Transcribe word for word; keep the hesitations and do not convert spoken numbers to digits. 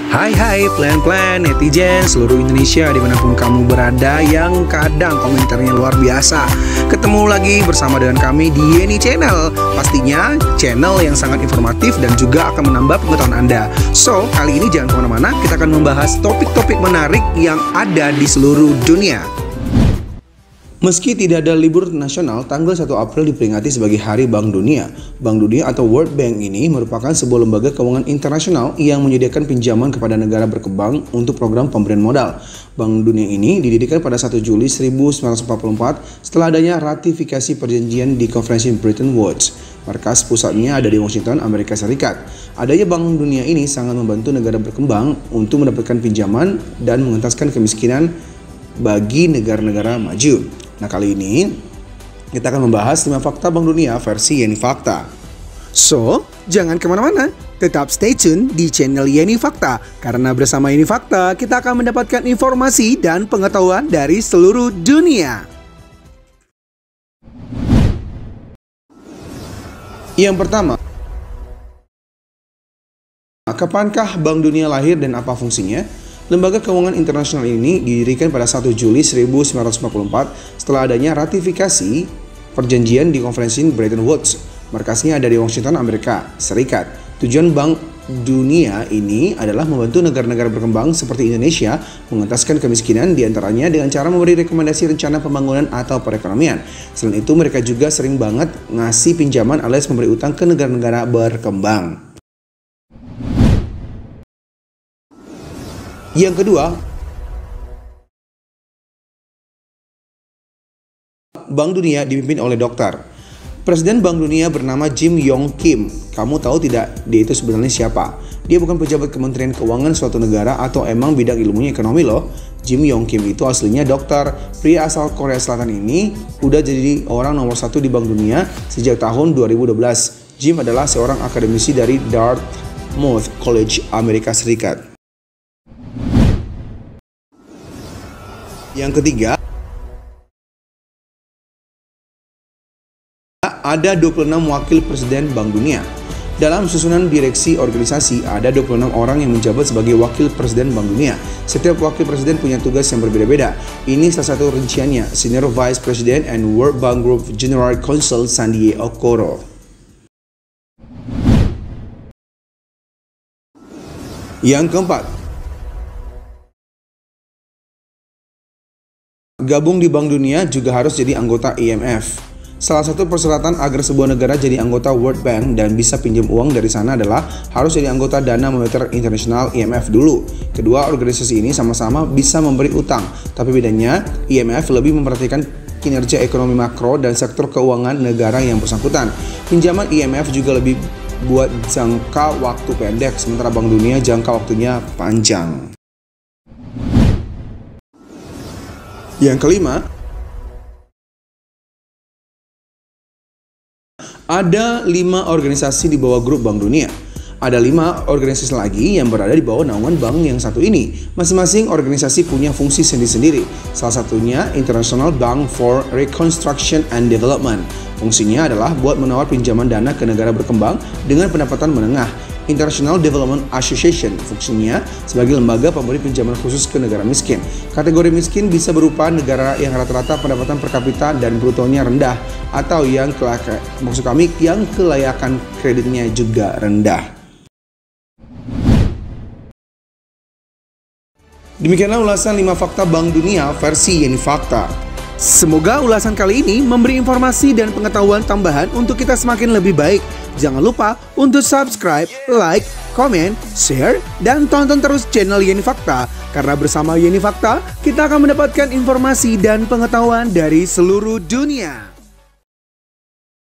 Hai hai plan-plan netizen seluruh Indonesia dimanapun kamu berada yang kadang komentarnya luar biasa. Ketemu lagi bersama dengan kami di Yeni Channel. Pastinya channel yang sangat informatif dan juga akan menambah pengetahuan Anda. So, kali ini jangan kemana-mana, kita akan membahas topik-topik menarik yang ada di seluruh dunia. Meski tidak ada libur nasional, tanggal satu April diperingati sebagai Hari Bank Dunia. Bank Dunia atau World Bank ini merupakan sebuah lembaga keuangan internasional yang menyediakan pinjaman kepada negara berkembang untuk program pemberian modal. Bank Dunia ini didirikan pada satu Juli seribu sembilan ratus empat puluh empat setelah adanya ratifikasi perjanjian di konferensi Bretton Woods. Markas pusatnya ada di Washington, Amerika Serikat. Adanya Bank Dunia ini sangat membantu negara berkembang untuk mendapatkan pinjaman dan mengentaskan kemiskinan bagi negara-negara maju. Nah, kali ini kita akan membahas lima fakta Bank Dunia versi Yeni Fakta. So, jangan kemana-mana, tetap stay tune di channel Yeni Fakta. Karena bersama Yeni Fakta, kita akan mendapatkan informasi dan pengetahuan dari seluruh dunia. Yang pertama, kapankah Bank Dunia lahir dan apa fungsinya? Lembaga keuangan internasional ini didirikan pada satu Juli seribu sembilan ratus empat puluh empat setelah adanya ratifikasi perjanjian di konferensi Bretton Woods. Markasnya ada di Washington, Amerika Serikat. Tujuan Bank Dunia ini adalah membantu negara-negara berkembang seperti Indonesia mengentaskan kemiskinan, diantaranya dengan cara memberi rekomendasi rencana pembangunan atau perekonomian. Selain itu, mereka juga sering banget ngasih pinjaman alias memberi utang ke negara-negara berkembang. Yang kedua, Bank Dunia dipimpin oleh dokter. Presiden Bank Dunia bernama Jim Yong Kim. Kamu tahu tidak dia itu sebenarnya siapa? Dia bukan pejabat Kementerian Keuangan suatu negara atau emang bidang ilmunya ekonomi loh. Jim Yong Kim itu aslinya dokter. Pria asal Korea Selatan ini udah jadi orang nomor satu di Bank Dunia sejak tahun dua ribu dua belas. Jim adalah seorang akademisi dari Dartmouth College, Amerika Serikat. Yang ketiga, ada dua puluh enam wakil presiden Bank Dunia. Dalam susunan direksi organisasi, ada dua puluh enam orang yang menjabat sebagai wakil presiden Bank Dunia. Setiap wakil presiden punya tugas yang berbeda-beda. Ini salah satu rinciannya, Senior Vice President and World Bank Group General Counsel Sandie Okoro. Yang keempat, gabung di Bank Dunia juga harus jadi anggota I M F. Salah satu persyaratan agar sebuah negara jadi anggota World Bank dan bisa pinjam uang dari sana adalah harus jadi anggota Dana Moneter Internasional I M F dulu. Kedua organisasi ini sama-sama bisa memberi utang, tapi bedanya I M F lebih memperhatikan kinerja ekonomi makro dan sektor keuangan negara yang bersangkutan. Pinjaman I M F juga lebih buat jangka waktu pendek, sementara Bank Dunia jangka waktunya panjang. Yang kelima, ada lima organisasi di bawah grup Bank Dunia. Ada lima organisasi lagi yang berada di bawah naungan bank yang satu ini. Masing-masing organisasi punya fungsi sendiri-sendiri. Salah satunya International Bank for Reconstruction and Development. Fungsinya adalah buat menawar pinjaman dana ke negara berkembang dengan pendapatan menengah. International Development Association fungsinya sebagai lembaga pemberi pinjaman khusus ke negara miskin. Kategori miskin bisa berupa negara yang rata-rata pendapatan per kapita dan brutonya rendah atau yang kelayakan, maksud kami yang kelayakan kreditnya juga rendah. Demikianlah ulasan lima fakta Bank Dunia versi Yeni Fakta. Semoga ulasan kali ini memberi informasi dan pengetahuan tambahan untuk kita semakin lebih baik. Jangan lupa untuk subscribe, like, komen, share, dan tonton terus channel Yeni Fakta. Karena bersama Yeni Fakta, kita akan mendapatkan informasi dan pengetahuan dari seluruh dunia.